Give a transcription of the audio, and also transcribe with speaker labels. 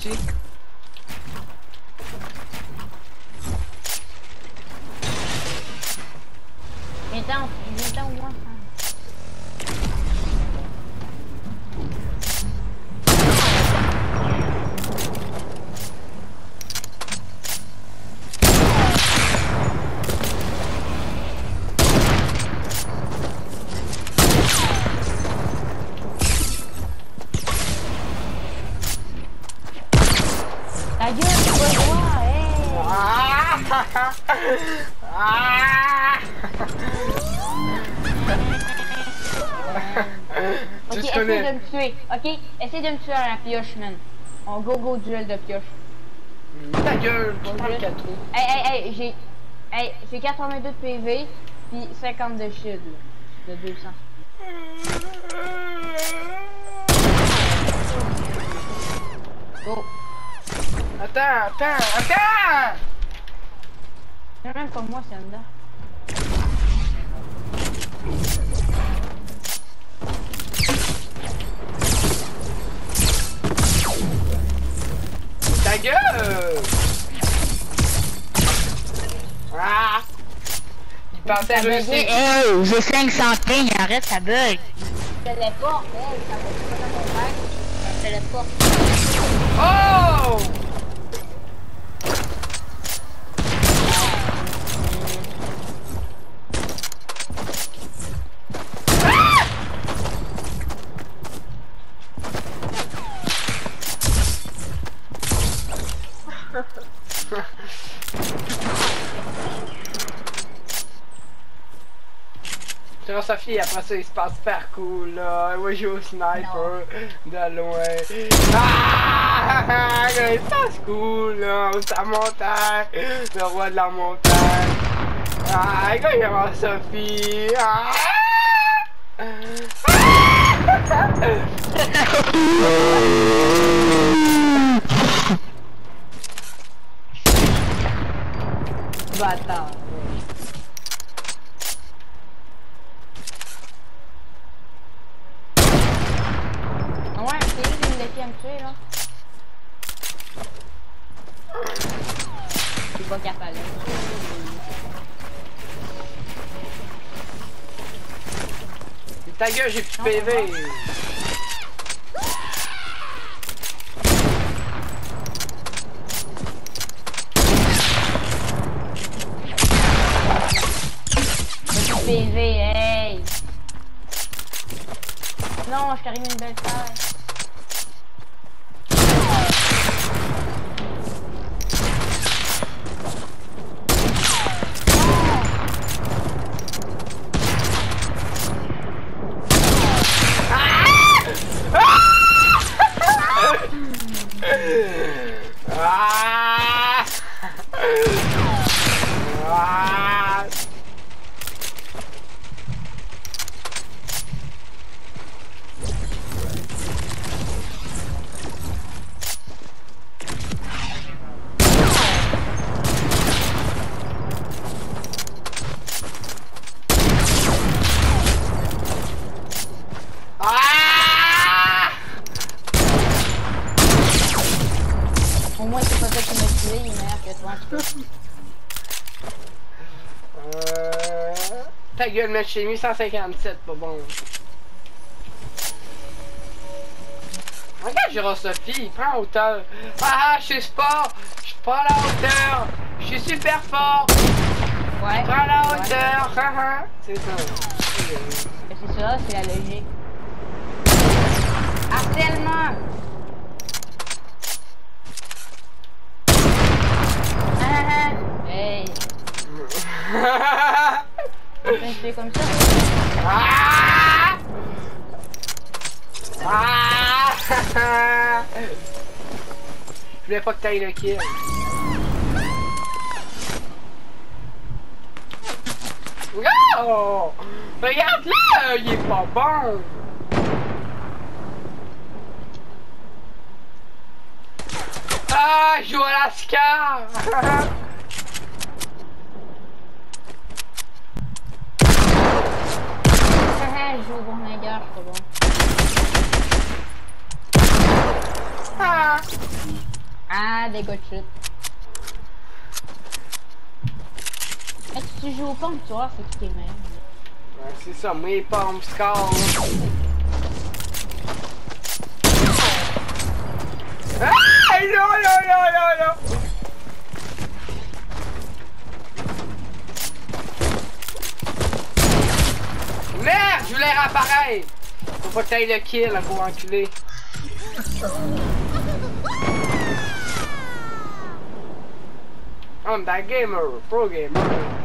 Speaker 1: Viens-t'en au moins. Ta gueule, tu vois moi, Ok, essaye de me tuer, ok? Essaye de me tuer à la pioche, man. On go duel de pioche.
Speaker 2: Ta gueule, tu prends le 4 trous.
Speaker 1: J'ai 82 de PV, puis 50 de shield, là, de 200. Go.
Speaker 2: Attends!
Speaker 1: C'est même pas moi, c'est un dedans.
Speaker 2: Ta gueule! Ah! Il pensait réussir.
Speaker 3: Hey, j'ai 500 ping, arrête ta bug.
Speaker 1: Téléporte, hey, ça va pas dans mon bac. Téléporte.
Speaker 2: Oh! Sur Sophie, après ça, il se passe super cool, là. Ouais, joue au sniper, de loin. Ah! Il se passe cool, là. C'est la montagne, le roi de la montagne. Ah, quand il y a Sophie. Ah!
Speaker 1: Bâtard. Ouais, c'est lui qui me défie à me tuer, là. Je suis pas capable.
Speaker 2: Ta gueule, j'ai plus de PV.
Speaker 1: PV, hey! Non, je t'arrive une belle taille. Au moins, c'est pas toi qui m'as tué, il est meilleur que toi.
Speaker 2: Ta gueule, mec, j'ai mis 157, pas bon. Regarde, Gérard Sophie, il prend hauteur. Ah, je suis sport, je prends la hauteur, je suis super fort.
Speaker 1: Ouais.
Speaker 2: Je prends la hauteur, c'est ça.
Speaker 1: C'est ça, c'est la logique. Harcèlement! Hey! On fait comme ça?
Speaker 2: Ah! Ah! Je voulais pas que t'ailles le kill. Oh! Regarde là, il est pas bon. Ah, je joue à la Scar.
Speaker 1: Je joue au Bournagueur, c'est bon.
Speaker 2: Ah.
Speaker 1: Ah, des gars de chute. Si tu joues au pompe, tu vois, c'est qui t'es meilleur.
Speaker 2: Ouais, c'est ça, moi, pompe, score. Ah! Non, non, non, non, non! Merde, je voulais réapparaître! Faut pas que t'ailles le kill, là, pour enculer. I'm that gamer, pro gamer.